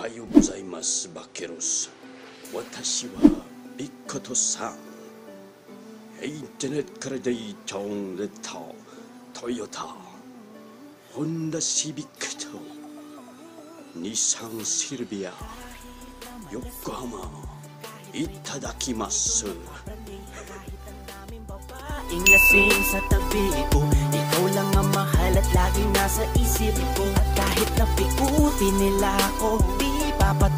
はようございます、バケロス。私はビッコトさん。インターネットからデータをレタトヨタ、ホンダシビックと日産シルビア、横浜いただきます。 Lasing sa tabi ko, ikaw lang ang mahal at laging nasa isip ko. At kahit napikutin nila ako, di papat